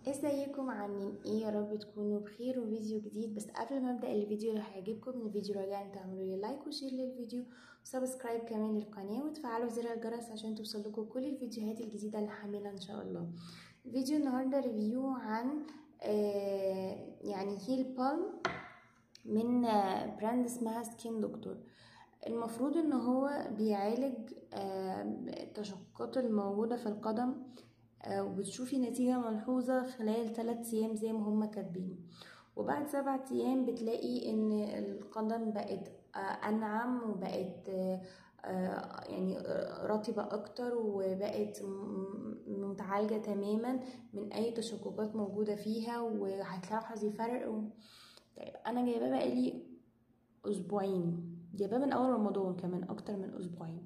ازيكم عاملين ايه؟ يا رب تكونوا بخير وفيديو جديد. بس قبل ما ابدا الفيديو، لو هيعجبكم الفيديو رجاء تعملوا لي لايك وشير للفيديو وسبسكرايب كمان للقناه وتفعلوا زر الجرس عشان توصلكم كل الفيديوهات الجديده اللي هعملها ان شاء الله. الفيديو النهارده ريفيو عن يعني هيل بالم من براند اسمها سكين دكتور. المفروض ان هو بيعالج التشققات الموجوده في القدم، وبتشوفي نتيجة ملحوظة خلال 3 أيام زي ما هما كاتبين، وبعد 7 أيام بتلاقي ان القدم بقت انعم وبقت يعني رطبة اكتر وبقت متعالجة تماما من اي تشققات موجودة فيها، وهتلاحظي فرق. طيب انا جايباه بقالي اسبوعين، جايباه من اول رمضان، كمان اكتر من اسبوعين،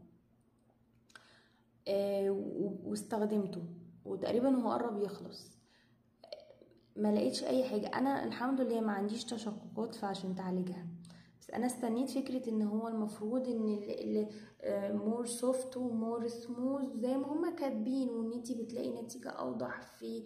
واستخدمته وتقريبا هو قرب يخلص. ما لقيتش اي حاجه. انا الحمد لله ما عنديش تشققات فعشان تعالجها، بس انا استنيت فكره ان هو المفروض ان مور سوفت ومور سموث زي ما هما كاتبين، وان انتي بتلاقي نتيجه اوضح في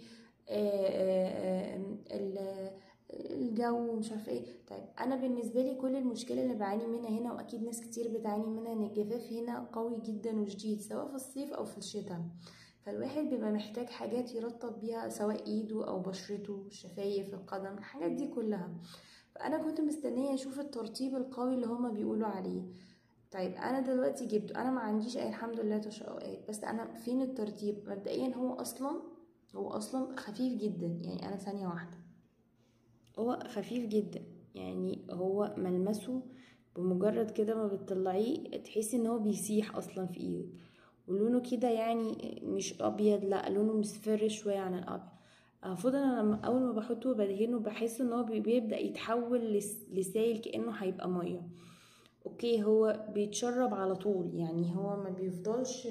الجو ومش عارفه ايه. طيب انا بالنسبه لي كل المشكله اللي بعاني منها هنا، واكيد ناس كتير بتعاني منها، ان الجفاف هنا قوي جدا وشديد سواء في الصيف او في الشتاء، فالواحد بيبقى محتاج حاجات يرطب بيها سواء ايده او بشرته، الشفايف، القدم، الحاجات دي كلها. فانا كنت مستنيه اشوف الترطيب القوي اللي هما بيقولوا عليه. طيب انا دلوقتي جبته، انا ما عنديش اي الحمد لله تشققات، بس انا فين الترطيب؟ مبدئيا هو اصلا خفيف جدا، يعني انا ثانيه واحده، هو خفيف جدا، يعني هو ملمسه بمجرد كده ما بتطلعيه تحسي ان هو بيسيح اصلا في ايدك، ولونه كده يعني مش ابيض، لا لونه مصفر شويه عن الابيض. المفروض انا لما اول ما بحطه وبدهنه بحس ان هو بيبدا يتحول لسائل كانه هيبقى ميه. اوكي، هو بيتشرب على طول، يعني هو ما بيفضلش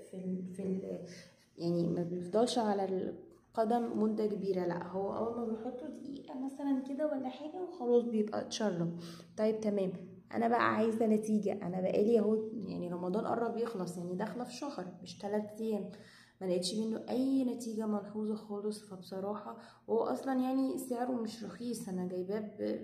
يعني ما بيفضلش على القدم مدة كبيرة، لا هو اول ما بيحطه دقيقة مثلا كده ولا حاجة وخلاص بيبقى اتشرب. طيب تمام، انا بقى عايزة نتيجة. انا بقالي اهو، يعني رمضان قرب يخلص، يعني داخلة في شهر مش 3 ايام، ما لقيتش منه اي نتيجة ملحوظة خالص. فبصراحة هو اصلا يعني سعره مش رخيص، انا جايباه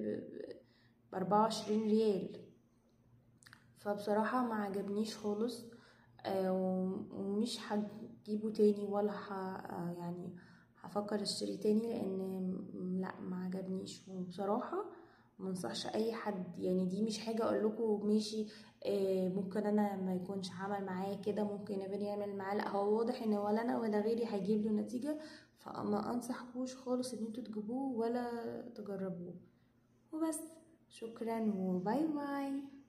ب24 ريال، فبصراحة ما عجبنيش خالص. ومش هجيبه تاني ولا يعني هفكر اشتري تاني، لان لا ما عجبنيش. وبصراحة منصحش اي حد، يعني دي مش حاجة اقول لكم ماشي ممكن انا ما يكونش عمل معايا كده، ممكن ابني يعمل معاه، لا هو واضح ان ولا انا ولا غيري هيجيب له نتيجة، فما انصحكوش خالص ان انتوا تجيبوه ولا تجربوه. وبس، شكرا وباي باي.